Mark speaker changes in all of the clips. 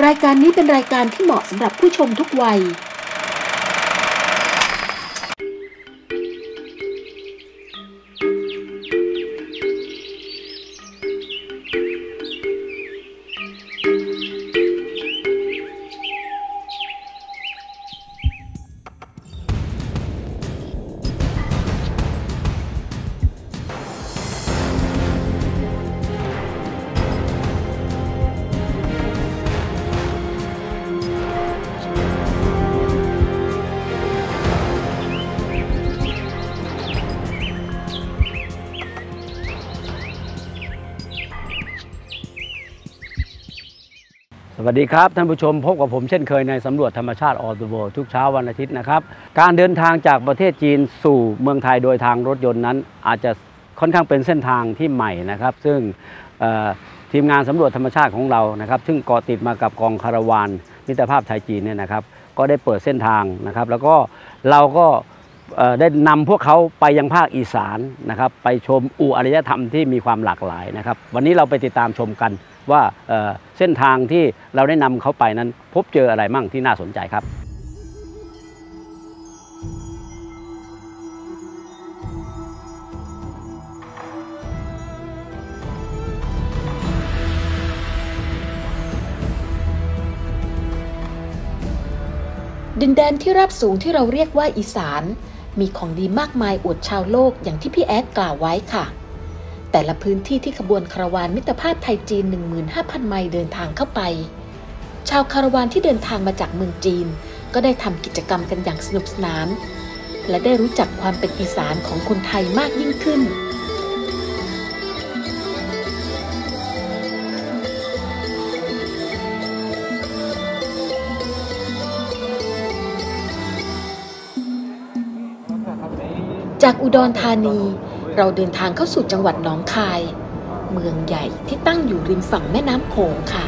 Speaker 1: รายการนี้เป็นรายการที่เหมาะสำหรับผู้ชมทุกวัย
Speaker 2: สวัสดีครับท่านผู้ชมพบกับผมเช่นเคยในสำรวจธรรมชาติออลเดอะเวิลด์ทุกเช้าวันอาทิตย์นะครับการเดินทางจากประเทศจีนสู่เมืองไทยโดยทางรถยนต์นั้นอาจจะค่อนข้างเป็นเส้นทางที่ใหม่นะครับซึ่งทีมงานสำรวจธรรมชาติของเรานะครับซึ่งเกาะติดมากับกองคาราวานมิตรภาพไทยจีนเนี่ยนะครับก็ได้เปิดเส้นทางนะครับแล้วก็เราก็ได้นำพวกเขาไปยังภาคอีสานนะครับไปชมอารยธรรมที่มีความหลากหลายนะครับวันนี้เราไปติดตามชมกันว่าเส้นทางที่เราได้นำเขาไปนั้นพบเจออะไรมั่งที่น่าสนใจครับ
Speaker 1: ดินแดนที่ราบสูงที่เราเรียกว่าอีสานมีของดีมากมายอวดชาวโลกอย่างที่พี่แอดกล่าวไว้ค่ะแต่ละพื้นที่ที่ขบวนคาราวานมิตรภาพไทยจีน 15,000 ไมล์เดินทางเข้าไปชาวคาราวานที่เดินทางมาจากเมืองจีนก็ได้ทำกิจกรรมกันอย่างสนุกสนานและได้รู้จักความเป็นอีสานของคนไทยมากยิ่งขึ้นจากอุดรธานีเราเดินทางเข้าสู่จังหวัดหนองคายเมืองใหญ่ที่ตั้งอยู่ริมฝั่งแม่น้ำโขงค่ะ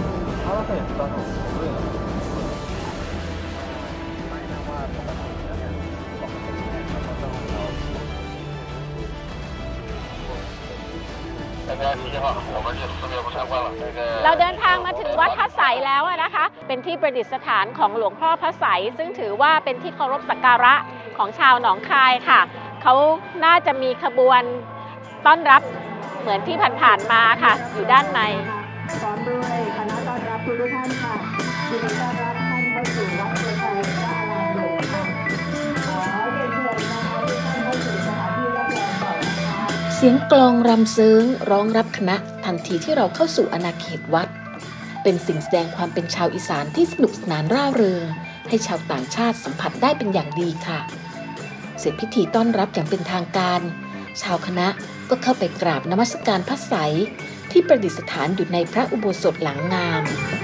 Speaker 3: เราเดินทางมาถึงวัดพระไสยแล้วนะคะเป็นที่ประดิษฐานของหลวงพ่อพระไสยซึ่งถือว่าเป็นที่เคารพสักการะของชาวหนองคายค่ะเขาน่าจะมีขบวนต้อนรับเหมือนที่ผ่านๆมาค่ะอยู่ด้านในพร้อมด้วยคณะต้อนรับทุกท่านค่ะยินดีต้อนรับท่านเข้าสู่วัดพระไสยพระอารามหลวงค่ะขอเรียนเชิญนะคะทุกท่านเข้าสู่สถานที่รับรองก่อนนะคะ
Speaker 1: เสียงกลองรำซึ้งร้องรับคณะทันทีที่เราเข้าสู่อาณาเขตวัดเป็นสิ่งแสดงความเป็นชาวอีสานที่สนุกสนานร่าเริงให้ชาวต่างชาติสัมผัสได้เป็นอย่างดีค่ะเสร็จพิธีต้อนรับอย่างเป็นทางการชาวคณะก็เข้าไปกราบนมัสการพระไสยที่ประดิษฐานอยู่ในพระอุโบสถหลังงาม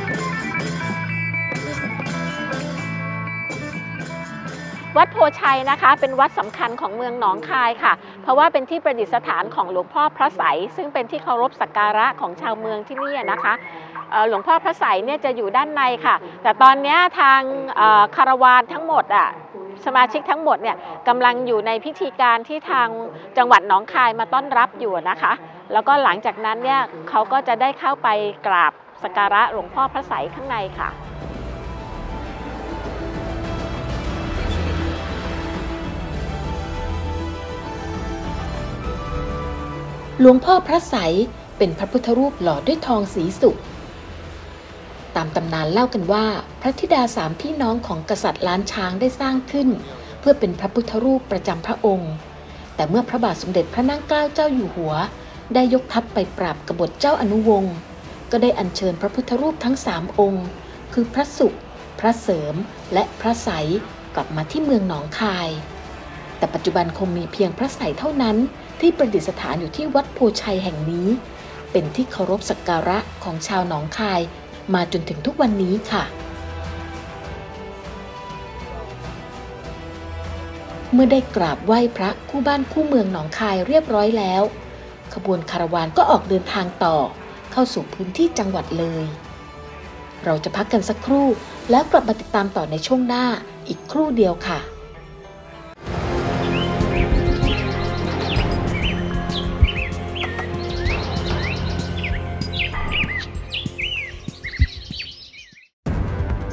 Speaker 3: วัดโพชัยนะคะเป็นวัดสำคัญของเมืองหนองคายค่ะเพราะว่าเป็นที่ประดิษฐานของหลวงพ่อพระไสยซึ่งเป็นที่เคารพสักการะของชาวเมืองที่นี่นะคะหลวงพ่อพระไสยเนี่ยจะอยู่ด้านในค่ะแต่ตอนนี้ทางคาราวานทั้งหมดสมาชิกทั้งหมดเนี่ยกำลังอยู่ในพิธีการที่ทางจังหวัดหนองคายมาต้อนรับอยู่นะคะแล้วก็หลังจากนั้นเนี่ยเขาก็จะได้เข้าไปกราบสักการะหลวงพ่อพระไสยข้างในค่ะ
Speaker 1: หลวงพ่อพระไสยเป็นพระพุทธรูปหล่อด้วยทองสีสุกตามตำนานเล่ากันว่าพระธิดาสามพี่น้องของกษัตริย์ล้านช้างได้สร้างขึ้นเพื่อเป็นพระพุทธรูปประจำพระองค์แต่เมื่อพระบาทสมเด็จพระนั่งเกล้าเจ้าอยู่หัวได้ยกทัพไปปราบกบฏเจ้าอนุวงศ์ก็ได้อัญเชิญพระพุทธรูปทั้ง3องค์คือพระสุขพระเสริมและพระไสยกลับมาที่เมืองหนองคายแต่ปัจจุบันคงมีเพียงพระไสยเท่านั้นที่ประดิษฐานอยู่ที่วัดโพชัยแห่งนี้เป็นที่เคารพสักการะของชาวหนองคายมาจนถึงทุกวันนี้ค่ะเมื่อได้กราบไหว้พระคู่บ้านคู่เมืองหนองคายเรียบร้อยแล้วขบวนคาราวานก็ออกเดินทางต่อเข้าสู่พื้นที่จังหวัดเลยเราจะพักกันสักครู่แล้วกลับมาติดตามต่อในช่วงหน้าอีกครู่เดียวค่ะ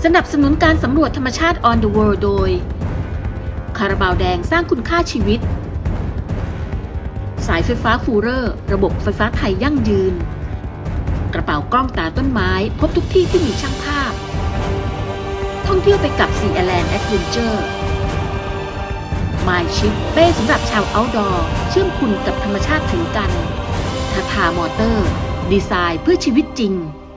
Speaker 1: สนับสนุนการสำรวจธรรมชาติ On the World โดยคาราบาวแดงสร้างคุณค่าชีวิตสายไฟฟ้าฟูเรอร์ระบบไฟฟ้าไทยยั่งยืนกระเป๋ากล้องตาต้นไม้พบทุกที่ที่มีช่างภาพท่องเที่ยวไปกับ Sea Island Adventure My Ship เป้สำหรับชาว Outdoor เชื่อมคุณกับธรรมชาติถึงกันทาทามอเตอร์ดีไซน์เพื่อชีวิตจริง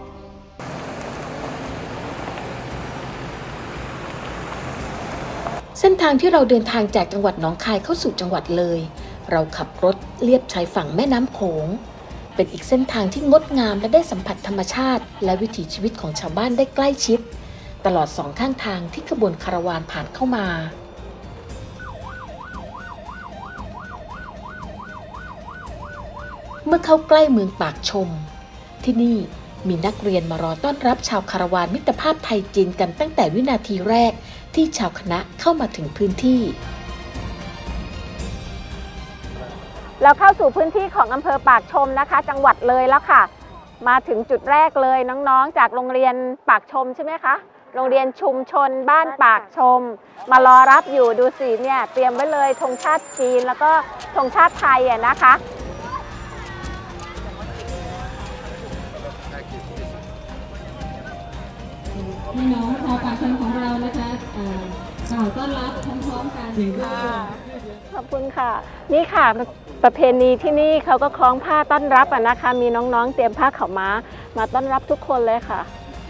Speaker 1: เส้นทางที่เราเดินทางจากจังหวัดหนองคายเข้าสู่จังหวัดเลยเราขับรถเลียบชายฝั่งแม่น้ำโขงเป็นอีกเส้นทางที่งดงามและได้สัมผัสธรรมชาติและวิถีชีวิตของชาวบ้านได้ใกล้ชิดตลอดสองข้างทางที่ขบวนคาราวานผ่านเข้ามาเมื่อเข้าใกล้เมืองปากชมที่นี่มีนักเรียนมารอต้อนรับชาวคาราวานมิตรภาพไทยจีนกันตั้งแต่วินาทีแรกที่ชาวคณะเข้ามาถึงพื้นที่
Speaker 3: เราเข้าสู่พื้นที่ของอำเภอปากชมนะคะจังหวัดเลยแล้วค่ะมาถึงจุดแรกเลยน้องๆจากโรงเรียนปากชมใช่ไหมคะโรงเรียนชุมชนบ้านปากชมมารอรับอยู่ดูสิเนี่ยเตรียมไว้เลยธงชาติจีนแล้วก็ธงชาติไทยนะคะ
Speaker 4: พี่น้องชาวปากชมของเรานะคะกล่าวต้อนรับพร้อมๆกัน
Speaker 3: ขอบคุณค่ะนี่ค่ะประเพณีที่นี่เขาก็คล้องผ้าต้อนรับนะคะมีน้องๆเตรียมผ้าขาวม้ามาต้อนรับทุกคนเลยค่ะ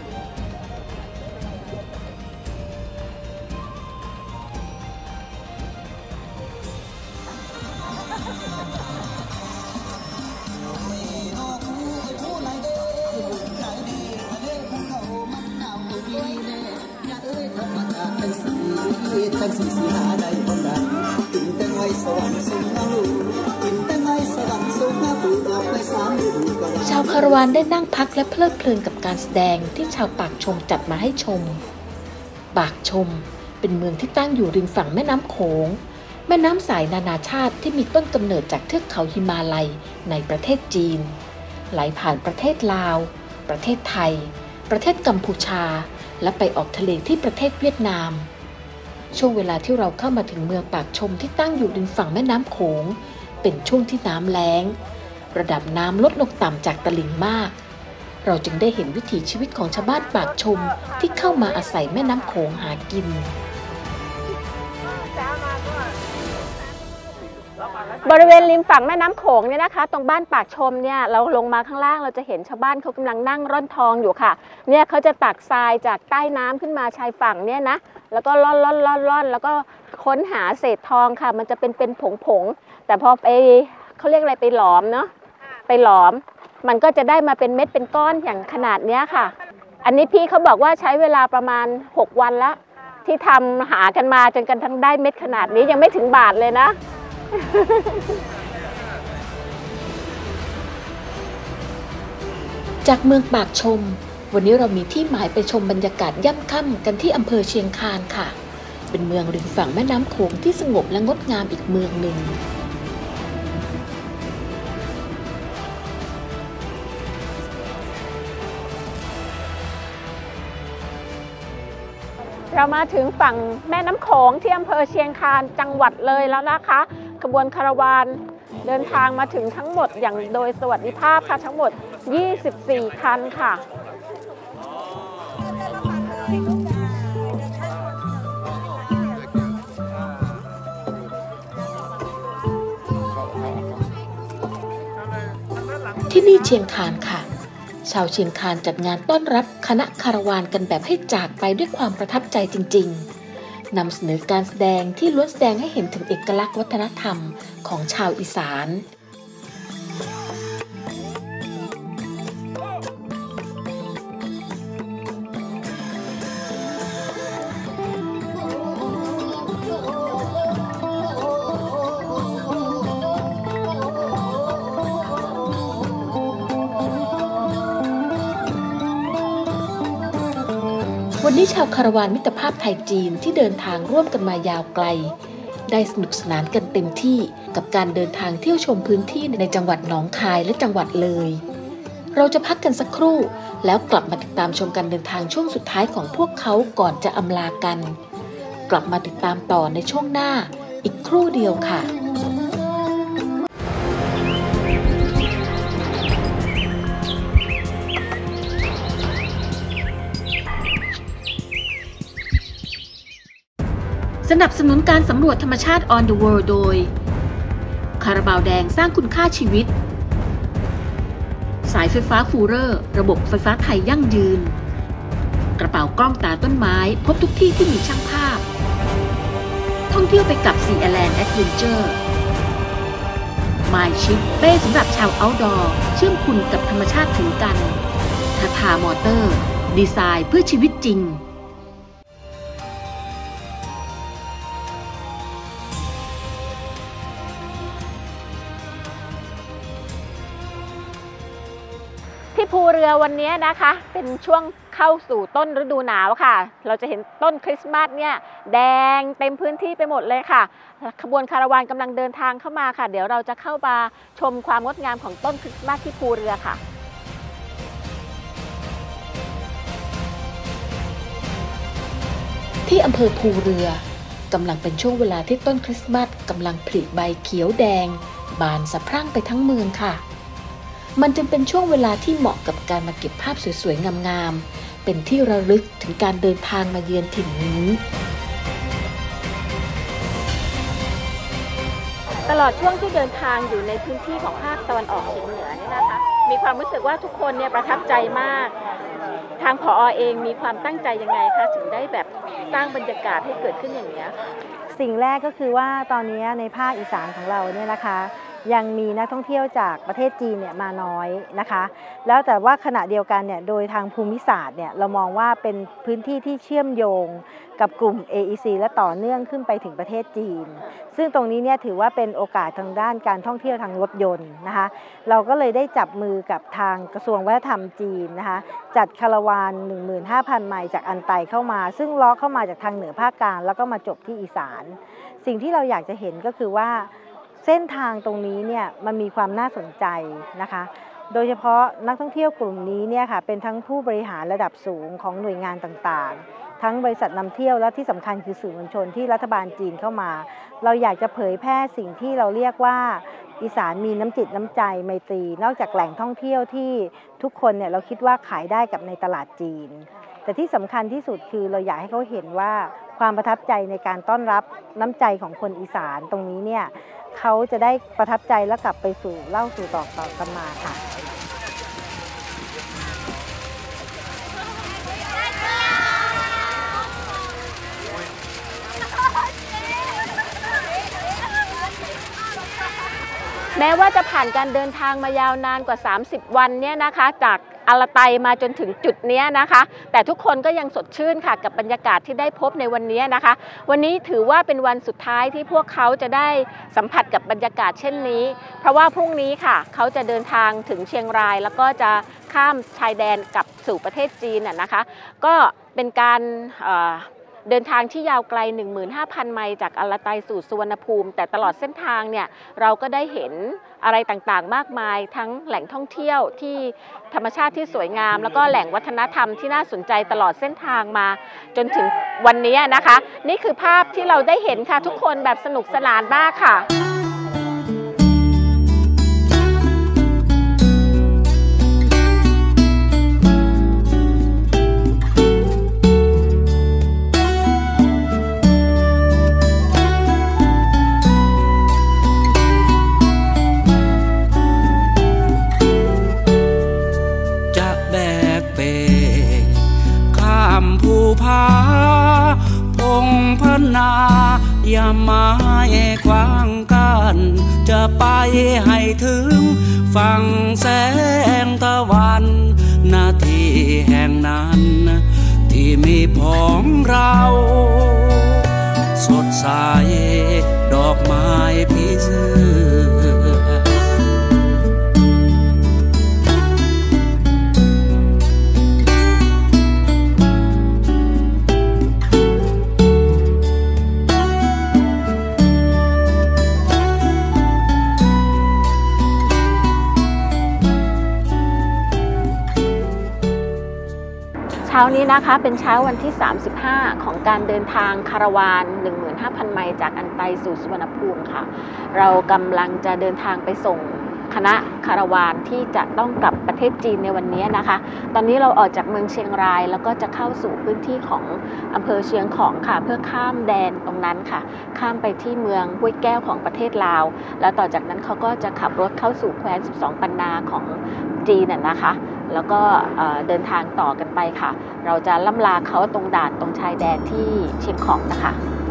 Speaker 1: ชาวคาราวานได้นั่งพักและเพลิดเพลินกับการแสดงที่ชาวปากชมจัดมาให้ชมปากชมเป็นเมืองที่ตั้งอยู่ริมฝั่งแม่น้ำโขงแม่น้ำสายนานาชาติที่มีต้นกำเนิดจากเทือกเขาหิมาลัยในประเทศจีนไหลผ่านประเทศลาวประเทศไทยประเทศกัมพูชาและไปออกทะเลที่ประเทศเวียดนามช่วงเวลาที่เราเข้ามาถึงเมืองปากชมที่ตั้งอยู่ริมฝั่งแม่น้ำโขงเป็นช่วงที่น้ำแล้งระดับน้ำลดลงต่ำจากตลิ่งมากเราจึงได้เห็นวิถีชีวิตของชาวบ้านปากชมที่เข้ามาอาศัยแม่น้ำโขงหากิน
Speaker 3: บริเวณริมฝั่งแม่น้ำโขงเนี่ยนะคะตรงบ้านปากชมเนี่ยเราลงมาข้างล่างเราจะเห็นชาวบ้านเขากำลังนั่งร่อนทองอยู่ค่ะเนี่ยเขาจะตักทรายจากใต้น้ำขึ้นมาชายฝั่งเนี่ยนะแล้วก็ร่อนแล้วก็ค้นหาเศษทองค่ะมันจะเป็นผงแต่พอไปเขาเรียกอะไรไปหลอมเนาะไปหลอมมันก็จะได้มาเป็นเม็ดเป็นก้อนอย่างขนาดนี้ค่ะอันนี้พี่เขาบอกว่าใช้เวลาประมาณ6 วันแล้วที่ทำหากันมาจนกันทั้งได้เม็ดขนาดนี้ยังไม่ถึงบาทเลยนะ
Speaker 1: จากเมืองปากชมวันนี้เรามีที่หมายไปชมบรรยากาศย่ำค่ำกันที่อำเภอเชียงคานค่ะเป็นเมืองริมฝั่งแม่น้ำโขงที่สงบและงดงามอีกเมืองหนึ่ง
Speaker 3: เรามาถึงฝั่งแม่น้ำโขงที่อำเภอเชียงคานจังหวัดเลยแล้วนะคะขบวนคาราวานเดินทางมาถึงทั้งหมดอย่างโดยสวัสดิภาพค่ะทั้งหมด24 คันค่ะ
Speaker 1: ที่นี่เชียงคานค่ะชาวเชียงคานจัดงานต้อนรับคณะคาราวานกันแบบให้จากไปด้วยความประทับใจจริงๆนำเสนอการแสดงที่ล้วนแสดงให้เห็นถึงเอกลักษณ์วัฒนธรรมของชาวอีสาน วันนี้ชาวคาราวานมิตรภาพไทยจีนที่เดินทางร่วมกันมายาวไกลได้สนุกสนานกันเต็มที่กับการเดินทางเที่ยวชมพื้นที่ในจังหวัดหนองคายและจังหวัดเลยเราจะพักกันสักครู่แล้วกลับมาติดตามชมการเดินทางช่วงสุดท้ายของพวกเขาก่อนจะอำลากันกลับมาติดตามต่อในช่วงหน้าอีกครู่เดียวค่ะสนับสนุนการสำรวจธรรมชาติ On the World โดยคาราบาวแดงสร้างคุณค่าชีวิตสายไฟฟ้าฟูเรอร์ระบบไฟฟ้าไทยยั่งยืนกระเป๋ากล้องตาต้นไม้พบทุกที่ที่มีช่างภาพท่องเที่ยวไปกับ Sea Land Adventure My Ship เป้สำหรับชาว Outdoor เชื่อมคุณกับธรรมชาติถึงกันทาทามอเตอร์ดีไซน์เพื่อชีวิตจริง
Speaker 3: ที่ภูเรือวันนี้นะคะเป็นช่วงเข้าสู่ต้นฤดูหนาวค่ะเราจะเห็นต้นคริสต์มาสเนี่ยแดงเต็มพื้นที่ไปหมดเลยค่ะขบวนคาราวานกำลังเดินทางเข้ามาค่ะเดี๋ยวเราจะเข้ามาชมความงดงามของต้นคริสต์มาสที่ภูเรือค่ะ
Speaker 1: ที่อำเภอภูเรือกำลังเป็นช่วงเวลาที่ต้นคริสต์มาสกำลังผลิใบเขียวแดงบานสะพรั่งไปทั้งเมืองค่ะมันจึงเป็นช่วงเวลาที่เหมาะกับการมาเก็บภาพสวยๆงามๆเป็นที่ระลึกถึงการเดินทางมาเยือนถิ่นนี้
Speaker 3: ตลอดช่วงที่เดินทางอยู่ในพื้นที่ของภาคตะวันออกเฉียงเหนือเนี่ยนะคะมีความรู้สึกว่าทุกคนเนี่ยประทับใจมากทางผอ.เองมีความตั้งใจยังไงคะถึงได้แบบสร้างบรรยากาศให้เกิดขึ้นอย่างนี้
Speaker 5: สิ่งแรกก็คือว่าตอนนี้ในภาคอีสานของเราเนี่ยนะคะยังมีนักท่องเที่ยวจากประเทศจีนเนี่ยมาน้อยนะคะแล้วแต่ว่าขณะเดียวกันเนี่ยโดยทางภูมิศาสตร์เนี่ยเรามองว่าเป็นพื้นที่ที่เชื่อมโยงกับกลุ่ม AEC และต่อเนื่องขึ้นไปถึงประเทศจีนซึ่งตรงนี้เนี่ยถือว่าเป็นโอกาสทางด้านการท่องเที่ยวทางรถยนต์นะคะเราก็เลยได้จับมือกับทางกระทรวงวัฒนธรรมจีนนะคะจัดคาราวาน 15,000 ไมล์จากอันไตเข้ามาซึ่งล้อเข้ามาจากทางเหนือภาคกลางแล้วก็มาจบที่อีสานสิ่งที่เราอยากจะเห็นก็คือว่าเส้นทางตรงนี้เนี่ยมันมีความน่าสนใจนะคะโดยเฉพาะนักท่องเที่ยวกลุ่มนี้เนี่ยค่ะเป็นทั้งผู้บริหารระดับสูงของหน่วยงานต่างๆทั้งบริษัทนำเที่ยวและที่สำคัญคือสื่อมวลชนที่รัฐบาลจีนเข้ามาเราอยากจะเผยแพร่สิ่งที่เราเรียกว่าอีสานมีน้ำจิตน้ำใจไมตรีนอกจากแหล่งท่องเที่ยวที่ทุกคนเนี่ยเราคิดว่าขายได้กับในตลาดจีนแต่ที่สำคัญที่สุดคือเราอยากให้เขาเห็นว่าความประทับใจในการต้อนรับน้ำใจของคนอีสานตรงนี้เนี่ยเขาจะได้ประทับใจและกลับไปสู่เล่าสู่ต่อกันมาค่ะ
Speaker 3: แม้ว่าจะผ่านการเดินทางมายาวนานกว่า30วันเนี่ยนะคะจากอาลาไตมาจนถึงจุดนี้นะคะแต่ทุกคนก็ยังสดชื่นค่ะกับบรรยากาศที่ได้พบในวันนี้นะคะวันนี้ถือว่าเป็นวันสุดท้ายที่พวกเขาจะได้สัมผัสกับบรรยากาศเช่นนี้เพราะว่าพรุ่งนี้ค่ะเขาจะเดินทางถึงเชียงรายแล้วก็จะข้ามชายแดนกลับสู่ประเทศจีนนะคะก็เป็นการเดินทางที่ยาวไกล 15,000 ไมล์จากอาลาไตสู่สุวรรณภูมิแต่ตลอดเส้นทางเนี่ยเราก็ได้เห็นอะไรต่างๆมากมายทั้งแหล่งท่องเที่ยวที่ธรรมชาติที่สวยงามแล้วก็แหล่งวัฒนธรรมที่น่าสนใจตลอดเส้นทางมาจนถึงวันนี้นะคะนี่คือภาพที่เราได้เห็นค่ะทุกคนแบบสนุกสนานมากค่ะ
Speaker 6: อย่ามาขวางกันจะไปให้ถึงฝั่งแสงตะวันนาทีแห่งนั้นที่มีพ้องเราสดใสดอกไม้ผีเสื้อ
Speaker 3: ช้านี้นะคะเป็นเช้าวันที่ 35 ของการเดินทางคาราวาน 15,000 ไมล์จากอันไตสู่สุวรรณภูมิค่ะเรากำลังจะเดินทางไปส่งคณะคาราวานที่จะต้องกลับประเทศจีนในวันนี้นะคะตอนนี้เราออกจากเมืองเชียงรายแล้วก็จะเข้าสู่พื้นที่ของอำเภอเชียงของค่ะเพื่อข้ามแดนตรงนั้นค่ะข้ามไปที่เมืองห้วยแก้วของประเทศลาวแล้วต่อจากนั้นเขาก็จะขับรถเข้าสู่แคว้น12 ปันนาของจีนนะคะแล้วก็เดินทางต่อกันไปค่ะเราจะล่ำลาเขาตรงด่านตรงชายแดนที่เชียงของนะคะ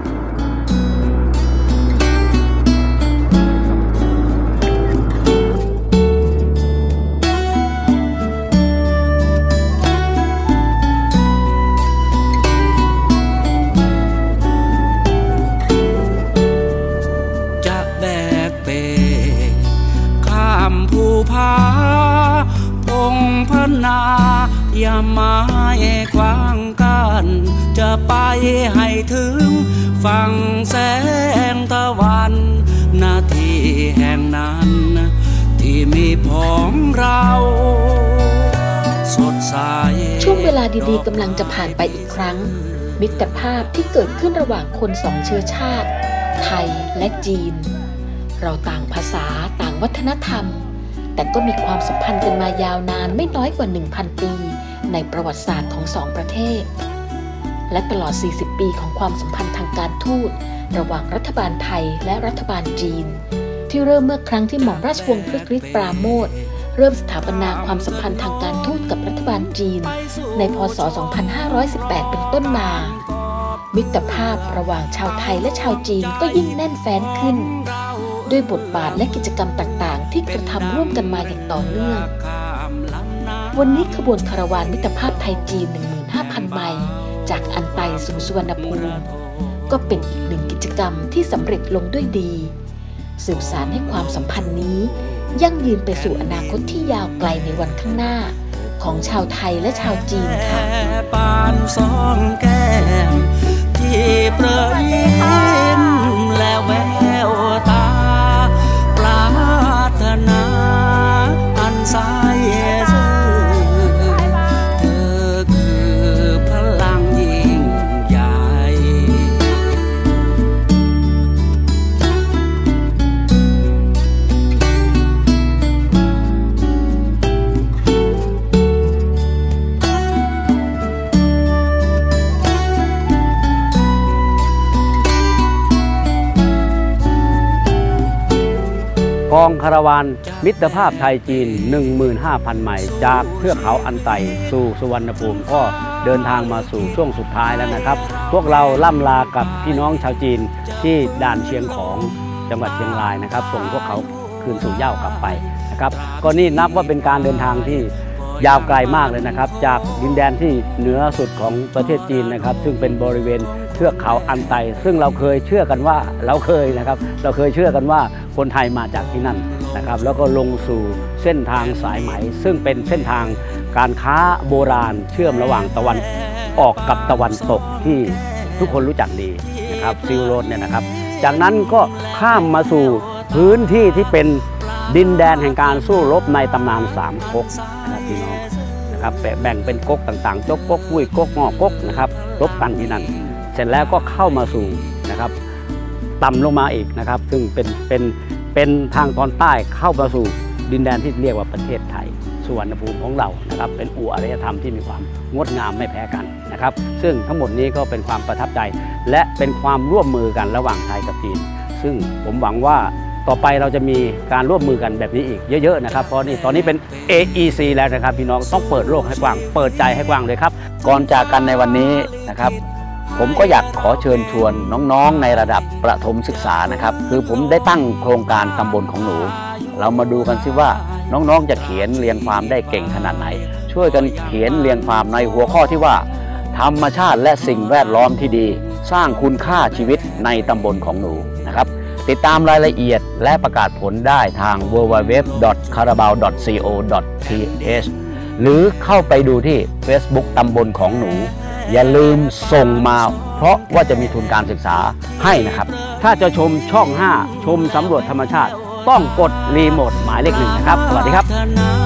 Speaker 6: อย่ามาขวางกันจะไปให้ถึงฝั่งแสงตะวันนาทีแห่งนั้นที่มีพ้องเราสดใส
Speaker 1: ช่วงเวลาดีๆกำลังจะผ่านไปอีกครั้งมิตรภาพที่เกิดขึ้นระหว่างคนสองเชื้อชาติไทยและจีนเราต่างภาษาต่างวัฒนธรรมแต่ก็มีความสัมพันธ์กันมายาวนานไม่น้อยกว่า 1,000 ปีในประวัติศาสตร์ของสองประเทศและตลอด 40 ปีของความสัมพันธ์ทางการทูตระหว่างรัฐบาลไทยและรัฐบาลจีนที่เริ่มเมื่อครั้งที่หม่อมราชวงศ์พฤกฤทธิ์ปราโมชเริ่มสถาปนาความสัมพันธ์ทางการทูตกับรัฐบาลจีนในพ.ศ. 2518 เป็นต้นมามิตรภาพระหว่างชาวไทยและชาวจีนก็ยิ่งแน่นแฟ้นขึ้นด้วยบทบาทและกิจกรรมต่างๆที่กระทำร่วมกันมาอย่างต่อเนื่องวันนี้ขบวนคาราวานมิตรภาพไทยจีน 15,000 ไมล์จากอันไตสู่สุวรรณภูมิก็เป็นอีกหนึ่งกิจกรรมที่สำเร็จลงด้วยดีสืบสานให้ความสัมพันธ์นี้ยั่งยืนไปสู่อนาคตที่ยาวไกลในวันข้างหน้าของชาวไทยและชาวจีนค่ะ
Speaker 6: ปานสองแก้มที่เปรยยิ้มและแววตาปรารถนาอันสายซื่อเธอคือพลังยิ่งใหญ่
Speaker 2: กองคาราวานมิตรภาพไทยจีน 15,000 ไมล์จากเทือกเขาอันไตสู่สุวรรณภูมิก็เดินทางมาสู่ช่วงสุดท้ายแล้วนะครับพวกเราล่ำลากับพี่น้องชาวจีนที่ด่านเชียงของจังหวัดเชียงรายนะครับส่งพวกเขาคืนสู่เหย้ากลับไปนะครับก็นี่นับว่าเป็นการเดินทางที่ยาวไกลมากเลยนะครับจากดินแดนที่เหนือสุดของประเทศจีนนะครับซึ่งเป็นบริเวณเทือกเขาอันไตซึ่งเราเคยเชื่อกันว่าเราเคยเชื่อกันว่าคนไทยมาจากที่นั่นนะครับแล้วก็ลงสู่เส้นทางสายไหมซึ่งเป็นเส้นทางการค้าโบราณเชื่อมระหว่างตะวันออกกับตะวันตกที่ทุกคนรู้จักดีนะครับซิลโรดเนี่ยนะครับจากนั้นก็ข้ามมาสู่พื้นที่ที่เป็นดินแดนแห่งการสู้รบในตำนาน3ก๊กนะครับพี่น้องนะครับแบ่งเป็นก๊กต่างๆจกก๊กกุ้ยก๊กงอก๊กนะครับรบกันที่นั่นเสร็จแล้วก็เข้ามาสู่นะครับต่ำลงมาอีกนะครับซึ่งเป็นทางตอนใต้เข้ามาสู่ดินแดนที่เรียกว่าประเทศไทยสุวรรณภูมิของเรานะครับเป็นอู่อารยธรรมที่มีความงดงามไม่แพ้กันนะครับซึ่งทั้งหมดนี้ก็เป็นความประทับใจและเป็นความร่วมมือกันระหว่างไทยกับจีนซึ่งผมหวังว่าต่อไปเราจะมีการร่วมมือกันแบบนี้อีกเยอะๆนะครับเพราะนี่ตอนนี้เป็น AEC แล้วนะครับพี่น้องต้องเปิดโลกให้กว้างเปิดใจให้กว้างเลยครับก่อนจากกันในวันนี้นะครับผมก็อยากขอเชิญชวนน้องๆในระดับประถมศึกษานะครับคือผมได้ตั้งโครงการตำบลของหนูเรามาดูกันซิว่าน้องๆจะเขียนเรียงความได้เก่งขนาดไหนช่วยกันเขียนเรียงความในหัวข้อที่ว่าธรรมชาติและสิ่งแวดล้อมที่ดีสร้างคุณค่าชีวิตในตำบลของหนูนะครับติดตามรายละเอียดและประกาศผลได้ทาง www.carabao.co.th หรือเข้าไปดูที่ Facebook ตำบลของหนูอย่าลืมส่งมาเพราะว่าจะมีทุนการศึกษาให้นะครับถ้าจะชมช่อง 5 ชมสำรวจธรรมชาติต้องกดรีโมทหมายเลข 1นะครับสวัสดีครับ